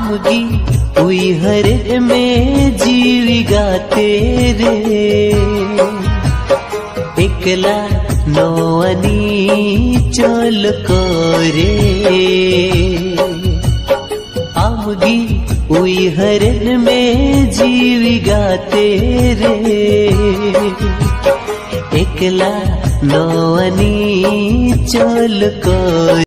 आमगी उई हरे में जीवी गाते रे एकला नोअनी चोल कोरे आमगी उई हरे में जीवी गाते रे एकला नोअनी चोल कोरे।